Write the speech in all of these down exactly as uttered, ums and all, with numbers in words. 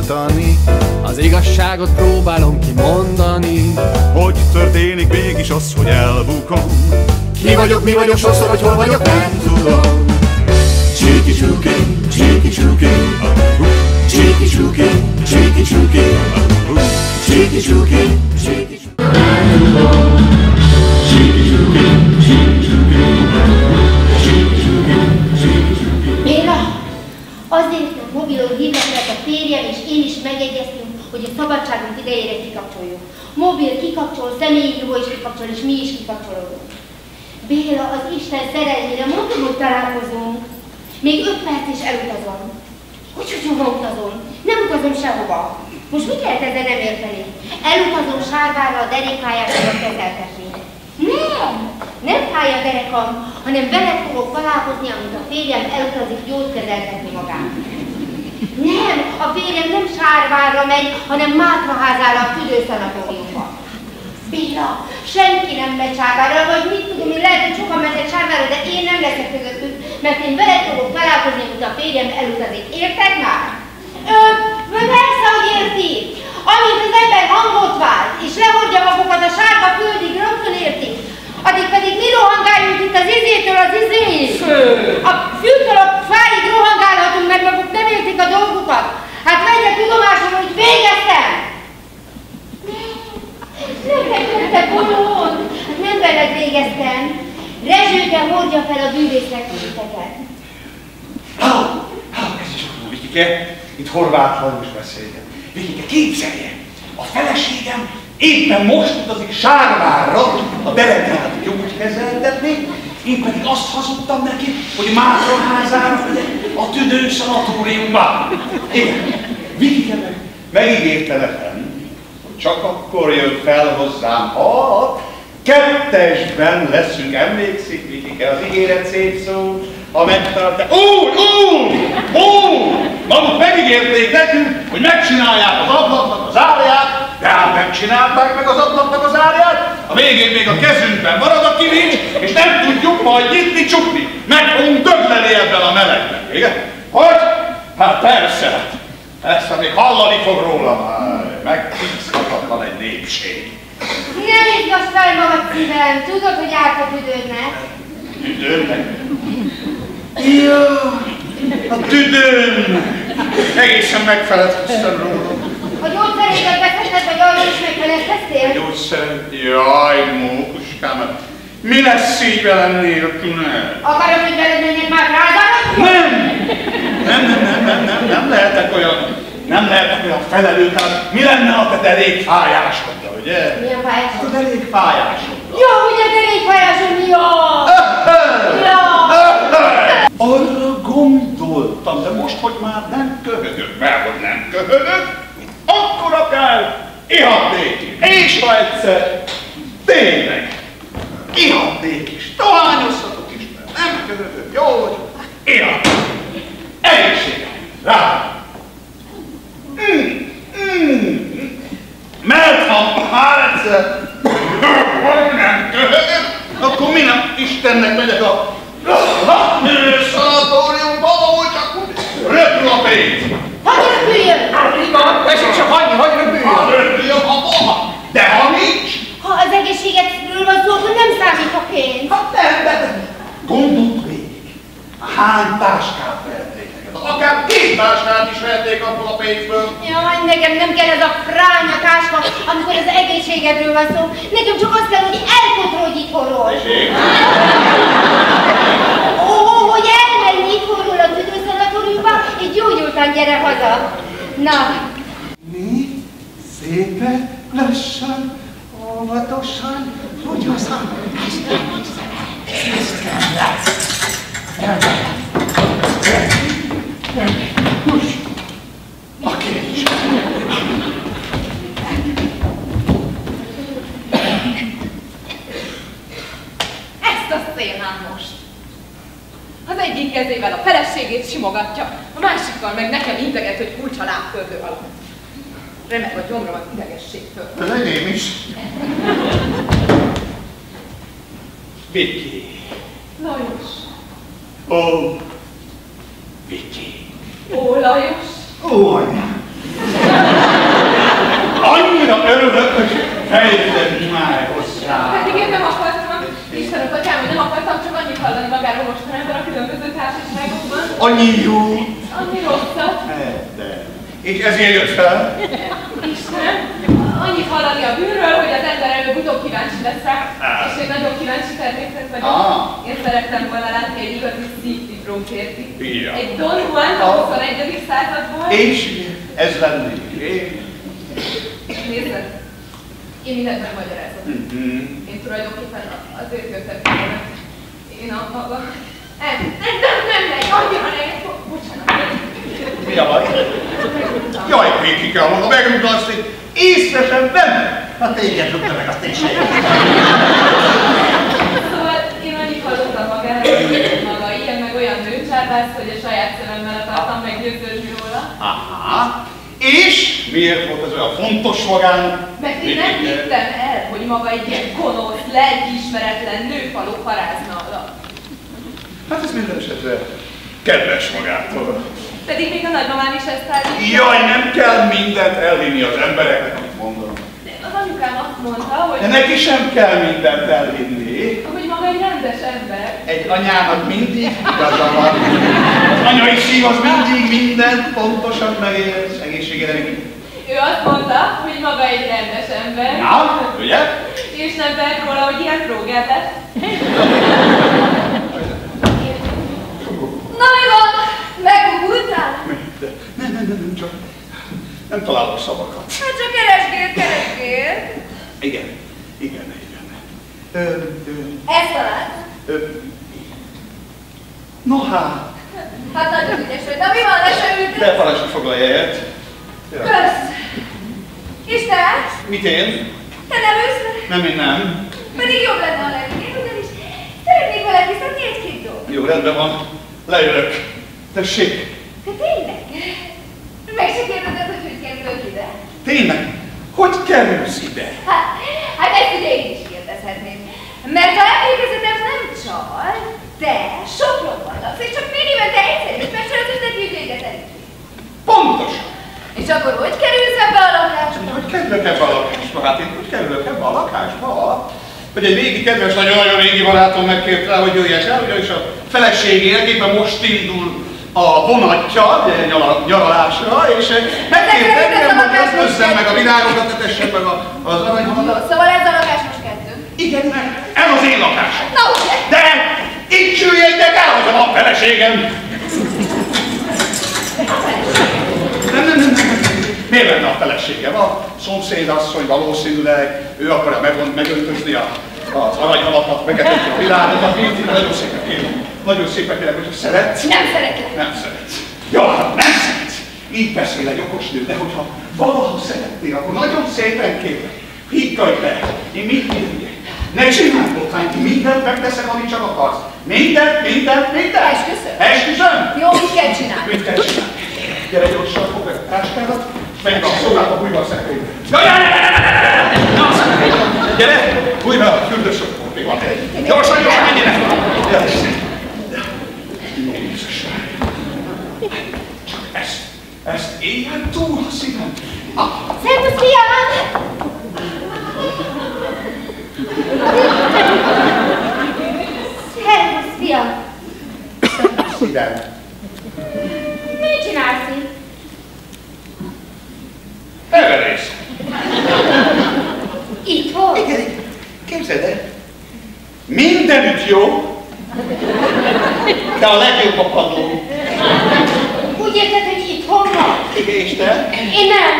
oltani. Az igazságot próbálom kimondani. Hogy történik mégis az, hogy elbukom? Ki vagyok, mi vagyok, sokszor, hogy hol vagyok, nem tudom. Csiki csuki, csiki csuki, csiki csuki, csiki csuki, csiki csuki, csiki csuki. Béla, azért a mobilon hívnak a férjem és én is megegyeztünk, hogy a szabadságunk idejére kikapcsoljuk. Mobil kikapcsol, személyi hívó is kikapcsol, és mi is kikapcsolódunk. Béla, az Isten szerelmére mondom, hogy találkozunk. Még öt perc is elutazom. Hogy hogy hova utazom? Nem utazom sehova. Most mit lehet ezzel nem érteni? Elutazom Sárvárra a derékhájásokat kezeltetni. Nem! Nem fáj a derekam, hanem veled fogok találkozni, amit a férjem elutazik gyógykezeltetni magát. Nem! A férjem nem Sárvárra megy, hanem Mátraházára a tüdőszanatóriumba. Béla, senki nem megy Sárvárra, vagy mit tudom én, lehet, hogy sokan mennek Sárvárra, de én nem leszek közöttük, mert én veled fogok találkozni, amit a férjem elutazik. Érted már? Ö, persze, hogy érti! Amint az ember hangot vált, és lehordja magukat a sárga földig, rögtön értik. Addig pedig mi rohangáljunk itt az izétől az izéig? A fűtől a fáig rohangálhatunk, mert maguk nem értik a dolgukat. Hát vegye tudomásul, hogy végeztem! Nem neked, te bolond! Hát nem veled végeztem. Rezsőkkel hordja fel a bűvésznek titeket. Há, há, ez is jó, Vikike, itt Horváth Lajos beszélget. Vikike, képzelje! A feleségem éppen most utazik Sárvárra a derekát gyógykezeltetni, én pedig azt hazudtam neki, hogy Mátraházára megyek a tüdőszanatóriumba. Igen, Vikike meg megígérte nekem, hogy csak akkor jön fel hozzám, ha kettesben leszünk. Emlékszik, Vikike, az ígéret szép szó, ha megtartják. Úgy, úgy, úgy! Maguk megígérték nekünk, hogy megcsinálják az ablaknak az árját, de hát nem csinálták meg az ablaknak az árját, a végén még a kezünkben marad a kilincs, és nem tudjuk majd nyitni, csukni. Meg fogunk dögleni ebben a melegben, igen? Hogy? Hát persze, ezt még hallani fog róla már, megtiszthatatlan egy népség. Nem izgass fel magad szívem, tudod, hogy árt a tüdődnek. Tüdőmnek? Jaj, a tüdőmnek! Egészen megfeledkeztem róla. A gyógyszeréket beszélted, vagy arról is megfeledkeztél? A gyógyszer? Jaj, mókuskám, mi lesz így velem nélkül? Akarod, hogy veled menjek már rázára? Nem! Nem, nem, nem, nem, nem, nem lehetek olyan, nem lehetek olyan felelőtlen. Mi lenne a te derékfájásoddal, ugye? Milyen fájásod? A derékfájásoddal. Jó, ugye derékfájásod, jó! Jó! Arra gondoltam, de most, hogy már nem köhögök, mert hogy nem köhögök, akkora kell ihatnék, és ha egyszer tényleg ihatnék is, dohányozhatok is, mert nem köhögök, jó vagyok, ihatnék. Egészségem, rá! Mm, mm. Mert ha már egyszer nem köhögök, akkor minek Istennek megyek a szanatóriumba, ahol csak úgy röpül a pénz. Hogy röpüljön? Van, tessék csak hagyni, hogy röpüljön. Ha röpüljön, ha van, de ha nincs. Ha az egészségedről van szó, akkor nem számít a pénz. Hát nem, de gondold végig. Hány táskát verték neked? Akár két táskát is verték abból a pénzből. Jaj, nekem nem kell ez a fránya táska, amikor az egészségedről van szó. Nekem csak azt kell, hogy elkotrodj itthonról. Ó, hogy elmenj itthonról a tüdőszanatóriumba, és gyógyultan gyere haza. Na. Mi? Szépen, lassan, óvatosan, fogyaszan. Ezt nem hiszem el. Ezt nem lesz. Hús! A kincs! Ezt a szélnám most! Az egyik kezével a feleségét simogatja, a másikkal meg nekem integet, hogy kulcs a lábkördő alatt. Remeg a gyomrom az idegességtől. Az enyém is. Viki. Lajos. Ó, Viki. Ó, Lajos. Ó, anyám. hallani magáról mostanában a különböző társaságokban. Annyi jó. Annyi rosszat. De. És ezért jött fel? Istenem, annyit hallani a bűnről, hogy az ember előbb-utóbb kíváncsi lesz rá, ah. és én nagyon kíváncsi természet vagyok. Ah. Én szerettem volna látni egy igazi szívtiprón férfi. Ja. Egy Don Juan a huszonegyedik századból. És ez lennék én. Nézzed, én mindent megmagyarázom. Mm-hmm. Én tulajdonképpen azért jöttem volna. Én a maga... Nem, nem, nem, nem, nem, annyira nehéz. Bocsánat. Mi a baj? Jaj, még ki kell volna megrugasztni. Észre sem benne. Hát téged rúgta meg, azt én sem. Szóval én annyit hallottam magáról, hogy maga ilyen meg olyan nőcsárbász, hogy a saját szememmel akartam meggyőződni róla. Aha. És miért volt ez olyan fontos magának? Mert én nem hittem el, hogy maga egy ilyen gonosz, lelkiismeretlen nőfaló parázna alatt. Hát ez minden esetre kedves magától. Pedig még a nagymamám is ezt állítja. Jaj, nem kell mindent elhinni az embereknek, amit mondom. De az anyukám azt mondta, hogy... De neki sem kell mindent elhinni. Hogy maga egy rendes ember. Egy anyának mindig igaza van. Az anyai szív az mindig mindent pontosan megérez, egészségére neki. Ő azt mondta, hogy maga egy rendes ember. Na, ugye? És nem vehet róla, hogy ilyen trógát lett. Na mi van? Megugultál? Nem, nem, nem, nem, csak nem találok szavakat. Hát csak keresgél, keresgél. Igen, igen, igen. Ö, ö, Ezt talált? Ö, no hát. Hát nagyon ügyes vagy. Na mi van, le se ültök? De parancsra foglalj helyet. Kösz. És te? Mit én? Te nem ősz? Nem, én nem. Pedig jobb lenne a legjobb, ugyanis szeretnék veled viszont egy-két dolgot. Jó, rendben van. Leülök. Tessék. De tényleg? Meg se kérdezed, hogy hogy kerülök ide? Tényleg? Hogy kerülsz ide? Hát, hát ezt ugye én is kérdezhetném. Mert ha emlékezetem nem csal, te Sopronban laksz, és csak fél évente egyszer is megsorozod ügyvéget elég. Pontosan. És akkor hogy kerülsz ebbe a lakásba? Hogy kerülök ebbe a lakásba? Hát én hogy kerülök ebbe a lakásba? Hogy egy régi kedves, nagyon-nagyon régi barátom megkért rá, hogy jöjjek el, ugyanis a feleségének éppen most indul a vonatja, nyaralásra, és megkért engem, hogy ösztözzem meg a virágokat, tetessem meg az aranyhaladat. Szóval ez a lakás most kettő? Igen, ez az én lakásom. Na ugye? De itt süllyedjek el, hogy a feleségem. Nem, nem, nem, nem. Miért lenne a feleségem? A szomszédasszony valószínűleg, ő akarja megöntözni a, az aranyhalakat, megetetni a világokat, így nagyon szépen kérem. Nagyon szépen kérem, hogy szeretsz? Nem szeretlek. Nem szeretsz. Jó, hát nem szeretsz. Így beszél egy okos nő, de hogyha valaha szeretnél, akkor nagyon szépen kérem. Higgadj be, én mit kérjek? Ne csinálj botrányt, mindent megteszek, amit csak akarsz. Mindent, mindent, mindent. Esküszöm. Esküszöm? Jó, mit kell csinálni? Mit kell csinálni? Gyere gyorsan, fogd meg a táskádat, menj a szobába, bújj be a szekrénybe. Jaj, jaj, jaj, jaj, jaj! Gyere, bújj be a fürdősokból, még van egy. Gyorsan, gyorsan, menjenek! Csak ezt, ezt éljen túl a szívem. Szervusz, fiam! Szervusz, fiam! Szívem. Mit csinálsz itt? Beverész. Itthon? Igen, igen. Képzeld el. Mindenütt jó, de a legjobb a padló. Úgy érted, hogy itthon van? Igen, és te? Én nem.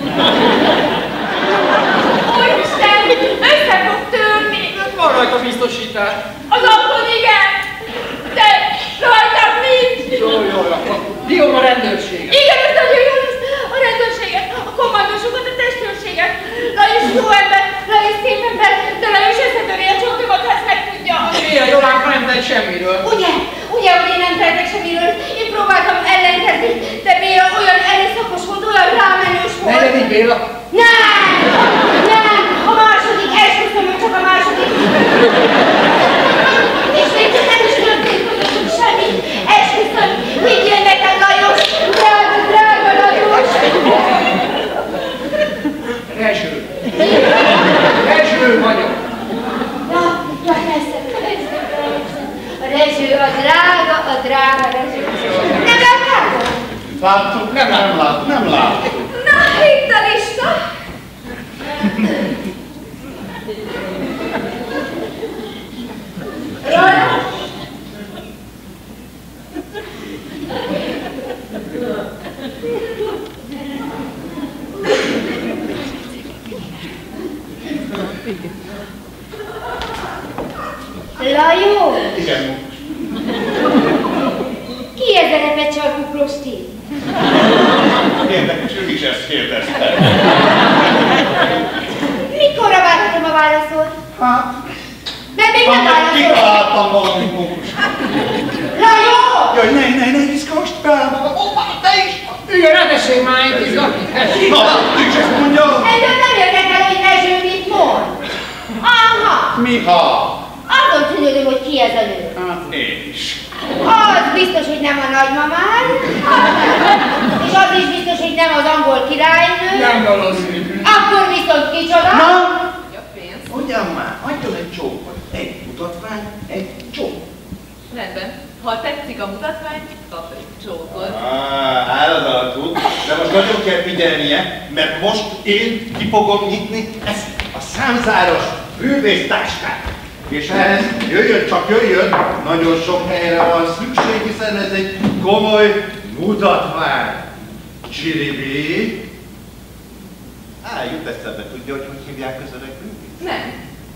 Úristen, össze fog törni! Van rajta biztosítás. Az autón igen! De rajtam nincs! Jó, jó, akkor hívom a rendőrséget. Igen, ez nagyon jó lesz! A rendőrséget, a kommandósokat, a testőrséget. Lajos jó ember, Lajos szép ember, de Lajos összetöri a csontomat, ha ezt megtudja. Ilyen Jolánka nem tehet semmiről. Ugye? Ugye, hogy én nem tehetek semmiről? Én próbáltam ellenkezni, de Béla olyan erőszakos volt, olyan rámenős volt. Negyedik Béla? Nem! Nem! A második! Esküszöm, hogy csak a második! És még nem is történt közöttük semmit! Esküszöm! Higgyél nekem, Lajos! Drága, drága Lajos! Rezső. Rezső vagyok. Ja, ja, persze, persze, persze. A drága, a drága Rezső. Nem láttátok? Láttuk? Nem, nem láttuk, nem láttuk. Na, itt a lista. Rajta. Lajó! Igen. Ki ez a repecsarkú prosti? Érdekes, ő is ezt kérdezte. Mikorra várhatom a válaszot? Hát, Mert még nem hát válaszol. kitaláltam valami mókus. Lajó! Jaj, ne, ne, ne izgasd fel magad. Hoppá, te is! Igen, ne tessék már egy izgatni. Na, ő is ezt mondja. Engem nem érdekel, hogy Rezső mit mond. Aha! Mi ha? Azon tűnődöm, hogy ki ez a nő. Hát én is. Az biztos, hogy nem a nagymamád. És az is biztos, hogy nem az angol királynő. Nem valószínű. Akkor viszont kicsoda? Na? Ja, pénz. Ugyan már, adjon egy csókot. Egy mutatvány, egy csók. Rendben. Ha tetszik a mutatvány, kap egy csókot. Ah, álladatú. De most nagyon kell figyelnie, mert most én ki fogom nyitni ezt a számzáros bűvésztáskát. És ehhez jöjjön, csak jöjjön, nagyon sok helyre van szükség, hiszen ez egy komoly mutatvány. Csiribi. Á, jut eszembe, tudja, hogy hogy hívják az öreg bűvész? Nem.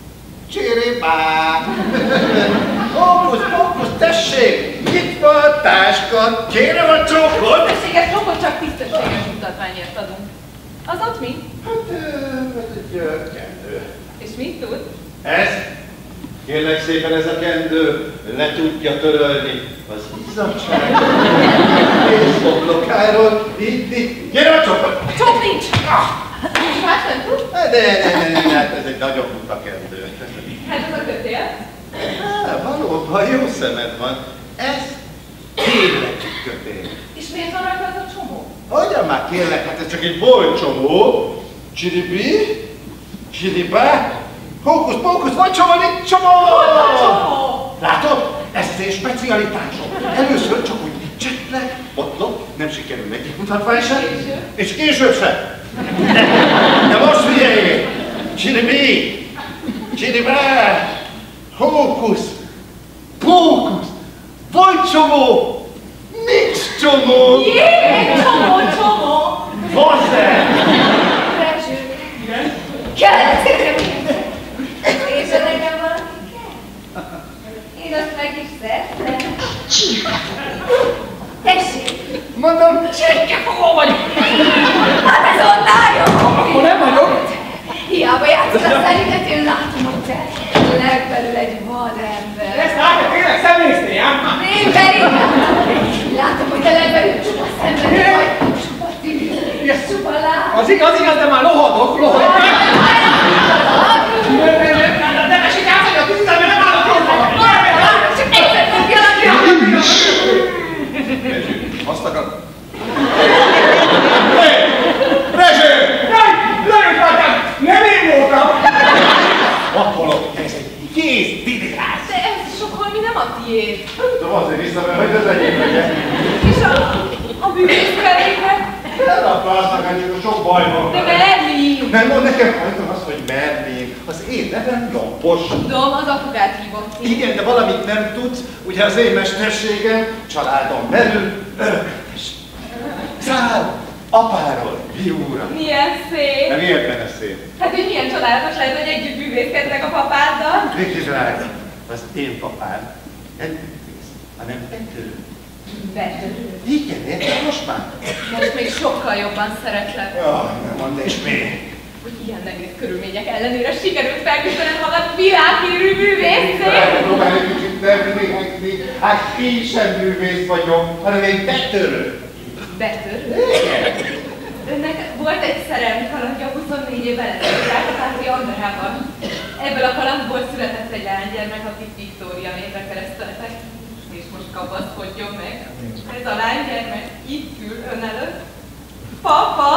Csiribá! Hókusz, hókusz, tessék! Nyitva a táska, kérem a csókot! Tisztességes csókot csak tisztességes mutatványért adunk. Az ott mi? Hát, ez egy ö, kendő. És mit tud? Ez, kérlek szépen, ez a kendő le tudja törölni az izzadságot, és homlokáról, itt, itt, gyere a csókot! Csók nincs! És más nem tud? De, de, de, de, hát ez egy nagyon buta kendő. Hát az a kötél. Á, valóban jó szemed van. Ez tényleg egy kötél. És miért van rajta az a csomó? Hogyan már kérlek, hát ez csak egy bolcsomó. Csiribi, csiribá, hókusz, pókusz, vagy csomó, nincs csomó! Hol a csomó? Látod? Ez az én specialitásom. Először csak úgy csetlek, botlok, nem sikerül egyik mutatvány sem, és később sem. De most figyeljék! Csiribi, csiribá, hókusz, pókusz, vagy csomó, nincs csomó! Jé, csomó, csomó! Hozzá! Rezső. Igen? Kell szépen. És nekem valaki kell. Én azt meg is szeretem. Tessék. Mondom, cserkefogó vagyok. Hát ez onnál jó. Akkor nem vagyok. Hiába játszol a szerintet, én látom, hogy te legbelül egy vadember. Ezt látja, tényleg szemléztél, ám? Én pedig látom, hogy te legbelül csupa szenvedő vagy, csupa tűz, csupa láb. Az igaz, igaz, de már lohadok, lohadok. De esik át, hogy a tűzzel, mert nem állok jól magam. Csak egyszer fogjalak rá! Rezső, azt akar... Hé! Rezső! Jaj, lőjük rajtad! Nem én voltam! Appolok, ez egy kész vidirász! De ez sokkal mi nem a tiéd. Tudom, azért hiszem, hogy az enyém legyen. És a, a bűvészkerékre? Nem akarsz nekem, sok baj van. De Merlin! Nem mond nekem hajtom azt, hogy Merlin. Az én nevem Lombos. Tudom, az apukát hívott ki. Igen, de valamit nem tudsz, ugye az én mesterségem családon belül örökös. Szál apáról fiúra. Milyen szép! Nem értene szép. Hát, hogy milyen csodálatos lehet, hogy együtt bűvészkednek a papáddal. Viki drága, az én papám nem bűvész, hanem betörő. Betörő. Igen, érted most már? Most még sokkal jobban szeretlek. Jaj, nem mondd, és miért? Hogy ilyen nehéz körülmények ellenére sikerült felküzdened magad világhírű művészé. Próbálj egy kicsit nem nézni, hát én sem művész vagyok, hanem egy betörő. Betörő? Igen. Önnek volt egy szerelmi kalandja huszonnégy évvel ezelőtt Rákapáti Andorában. Ebből a kalandból született egy lánygyermek, akit Viktória névre kereszteltek. És most kapaszkodjon meg. Ez a lánygyermek itt ül ön előtt. Papa!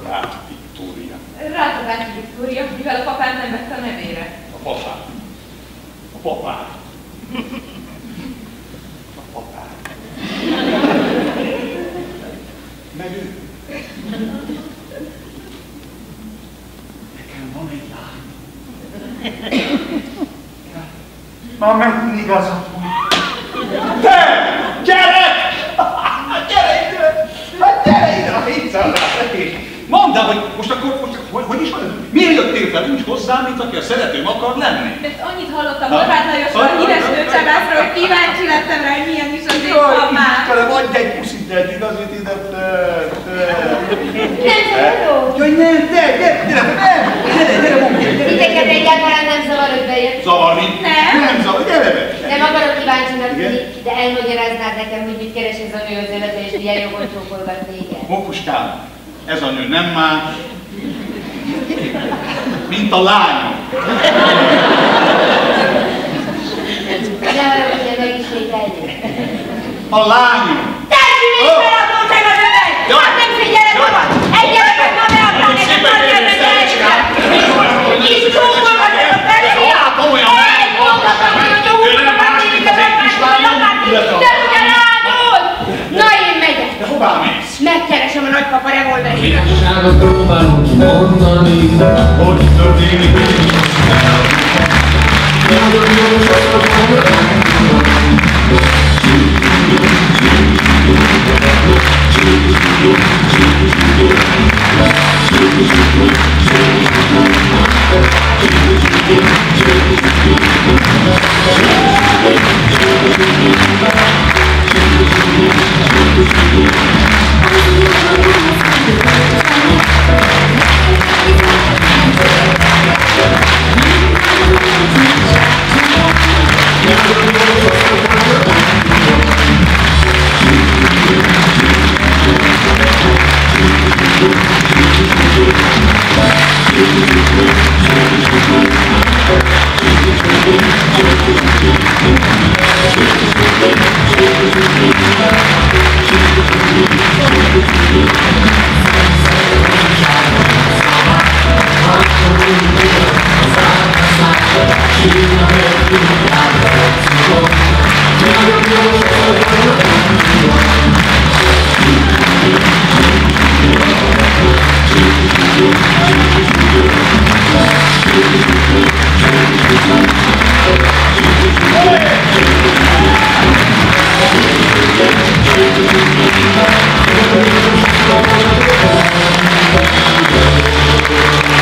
át Viktória? Rátabált Viktória, mivel a papát nem vette a nevére. A papát. A papát. A papát. Meg ő. Nekem van egy lány. Már megint igazad van. Te! Gyere! Gyere ide! Hát gyere ide! A hétszáz. Mondd el, hogy most akkor, most, hogy, hogy is van? Miért jöttél fel úgy hozzám, mint aki a szeretőm akar lenni? Mert annyit hallottam Horváth Lajosról, híres nőcsávászról, hogy kíváncsi lettem rá, hogy milyen is az én papám. Istenem, adj egy puszit, de igazit ide, te, te. Nem zavaró? Jaj, nem, te, gyere, gyere, nem, gyere, gyere, mondj, gyere. Titeket egyáltalán nem zavar, hogy bejött. Zavarni? Nem. Nem zavar, gyere be. Nem akarok kíváncsinak lenni, de elmagyaráznád nekem, hogy mit keres ez a nő az életben, és milyen jogon csókolgat téged. Mókuskám, ez a nő nem más, mint a lányom. Ne haragudj, megismételni. A lányom. Társi még feladóság az övet! Hát nem figyeled magad! Egy gyereket ma beadtál neked, majd gyereket elcsinál! És csókolgat ez a felé! Egy mondatom, hogy a nyújtomat tényleg a megváltozni, de ugye rádod! Na én megyek! De hová mész? Megkeresem a nagypapa revolverét. Igazságot próbálunk kimondani, hogy történik mégis aztán. Nagyon jó szakadom. Thank you.